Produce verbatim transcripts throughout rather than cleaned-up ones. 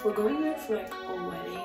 We're going there for like a wedding.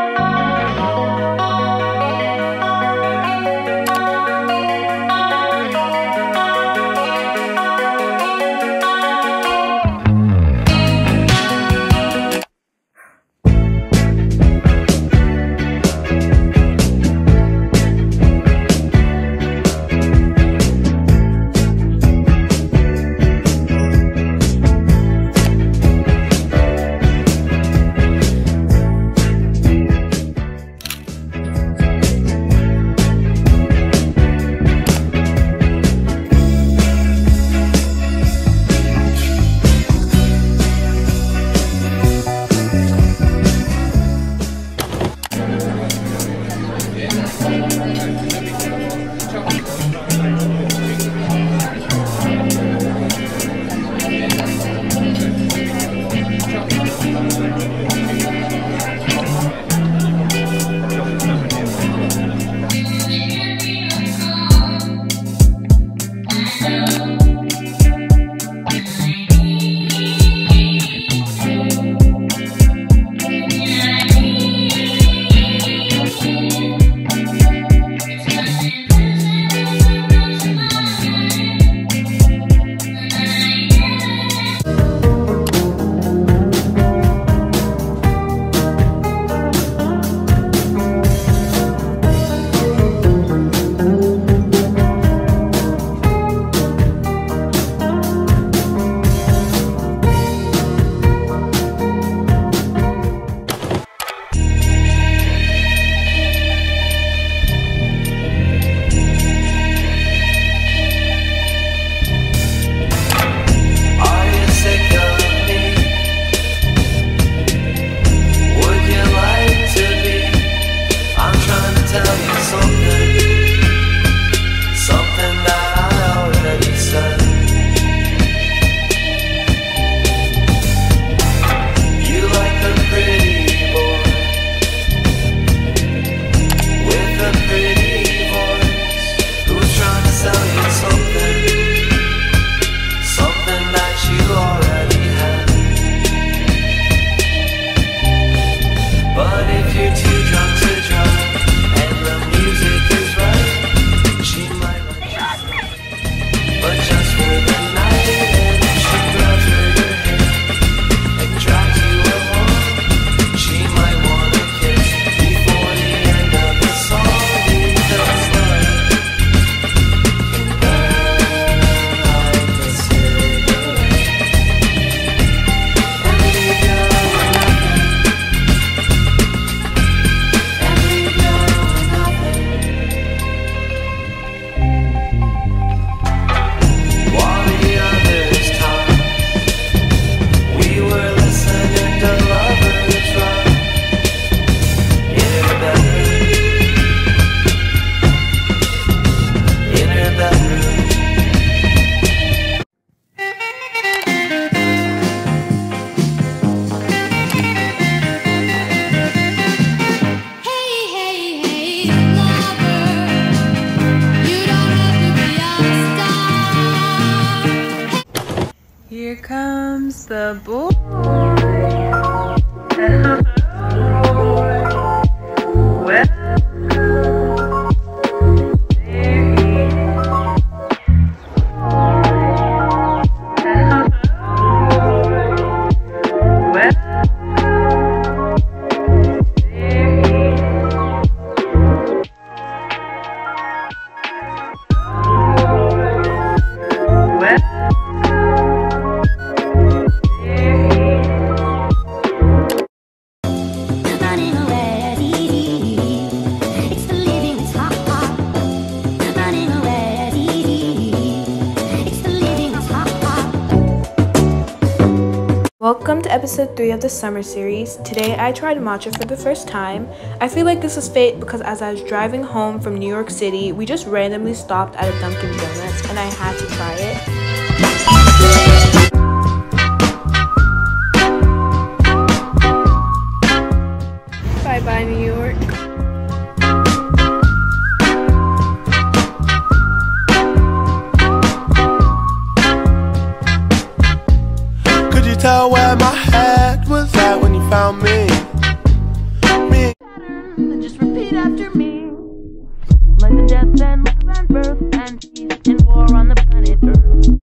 Here comes the boy. Welcome to episode three of the summer series. Today I tried matcha for the first time. I feel like this was fate because as I was driving home from New York City, we just randomly stopped at a Dunkin' Donuts and I had to try it. Bye bye New York. Tell where my head was at when you about me.